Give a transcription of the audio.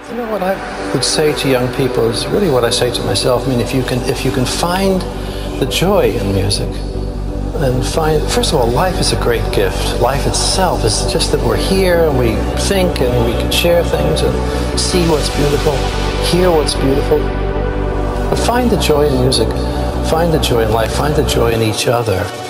You know what I would say to young people is really what I say to myself. I mean, if you can find the joy in music, and first of all, life is a great gift. Life itself is just that we're here and we think and we can share things and see what's beautiful, hear what's beautiful. But find the joy in music, find the joy in life, find the joy in each other.